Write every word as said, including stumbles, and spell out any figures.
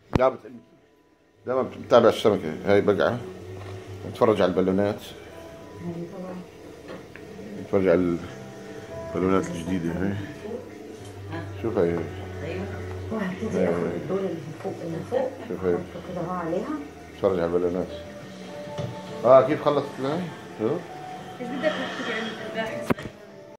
لا بت... دائما بتابع السمكة هاي بقعة، نتفرج على البالونات، نتفرج على البالونات الجديدة هاي. شوف هاي هاي وهبتدي اخد الدور اللي في فوق اللي فوق شوف هاي احطه كده اهو عليها. نتفرج على البالونات. اه كيف خلصت هاي؟ شوف ايش بدك تحكي عن الباحث؟